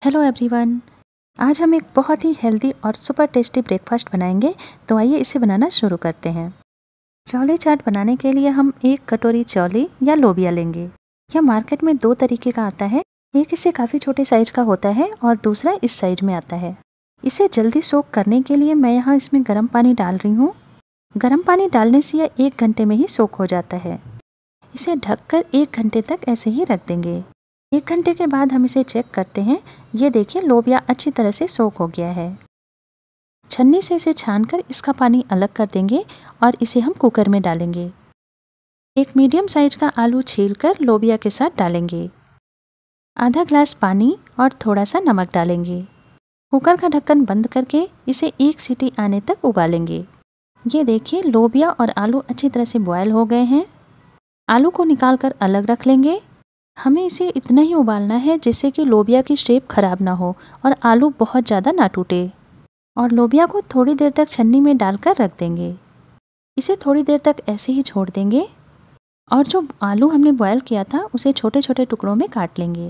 Hello everyone. आज हम एक बहुत ही हेल्दी और सुपर टेस्टी ब्रेकफास्ट बनाएंगे। तो आइए इसे बनाना शुरू करते हैं। चौले चाट बनाने के लिए हम 1 कटोरी चौले या लोबिया लेंगे। यह मार्केट में 2 तरीके का आता है। एक इसे काफ़ी छोटे साइज का होता है और दूसरा इस साइज में आता है। इसे जल्दी सोक करने के लिए मैं यहाँ इसमें गर्म पानी डाल रही हूँ। गर्म पानी डालने से यह 1 घंटे में ही सोक हो जाता है। इसे ढककर 1 घंटे तक ऐसे ही रख देंगे। 1 घंटे के बाद हम इसे चेक करते हैं। ये देखिए लोबिया अच्छी तरह से सोक हो गया है। छन्नी से इसे छानकर इसका पानी अलग कर देंगे और इसे हम कुकर में डालेंगे। एक मीडियम साइज का आलू छीलकर लोबिया के साथ डालेंगे। आधा ग्लास पानी और थोड़ा सा नमक डालेंगे। कुकर का ढक्कन बंद करके इसे 1 सीटी आने तक उबालेंगे। ये देखिए लोबिया और आलू अच्छी तरह से बॉयल हो गए हैं। आलू को निकाल कर अलग रख लेंगे। हमें इसे इतना ही उबालना है जिससे कि लोबिया की शेप खराब ना हो और आलू बहुत ज़्यादा ना टूटे। और लोबिया को थोड़ी देर तक छन्नी में डालकर रख देंगे। इसे थोड़ी देर तक ऐसे ही छोड़ देंगे और जो आलू हमने बॉयल किया था उसे छोटे छोटे टुकड़ों में काट लेंगे।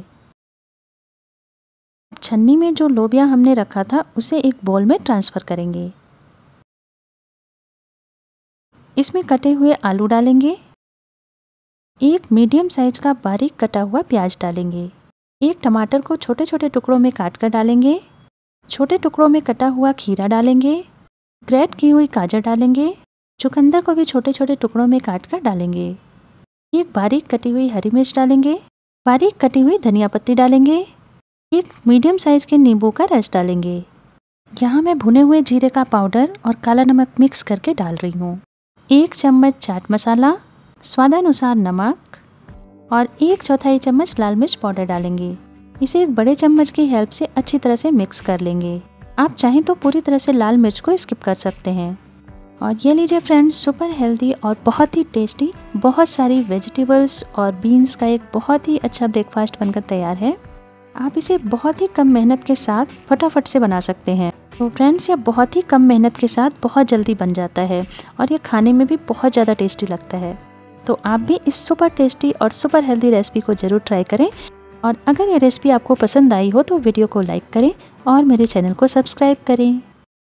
छन्नी में जो लोबिया हमने रखा था उसे एक बाउल में ट्रांसफ़र करेंगे। इसमें कटे हुए आलू डालेंगे। एक मीडियम साइज का बारीक कटा हुआ प्याज डालेंगे। एक टमाटर को छोटे छोटे टुकड़ों में काट कर डालेंगे। छोटे टुकड़ों में कटा हुआ खीरा डालेंगे। ग्रेट की हुई गाजर डालेंगे। चुकंदर को भी छोटे छोटे टुकड़ों में काट कर डालेंगे। एक बारीक कटी हुई हरी मिर्च डालेंगे। बारीक कटी हुई धनिया पत्ती डालेंगे। एक मीडियम साइज के नींबू का रस डालेंगे। यहाँ मैं भुने हुए जीरे का पाउडर और काला नमक मिक्स करके डाल रही हूँ। 1 चम्मच चाट मसाला, स्वादानुसार नमक और 1/4 चम्मच लाल मिर्च पाउडर डालेंगे। इसे एक बड़े चम्मच की हेल्प से अच्छी तरह से मिक्स कर लेंगे। आप चाहें तो पूरी तरह से लाल मिर्च को स्किप कर सकते हैं। और ये लीजिए फ्रेंड्स, सुपर हेल्दी और बहुत ही टेस्टी, बहुत सारी वेजिटेबल्स और बीन्स का एक बहुत ही अच्छा ब्रेकफास्ट बनकर तैयार है। आप इसे बहुत ही कम मेहनत के साथ फटाफट से बना सकते हैं। तो फ्रेंड्स, यह बहुत ही कम मेहनत के साथ बहुत जल्दी बन जाता है और ये खाने में भी बहुत ज़्यादा टेस्टी लगता है। तो आप भी इस सुपर टेस्टी और सुपर हेल्दी रेसिपी को ज़रूर ट्राई करें। और अगर ये रेसिपी आपको पसंद आई हो तो वीडियो को लाइक करें और मेरे चैनल को सब्सक्राइब करें।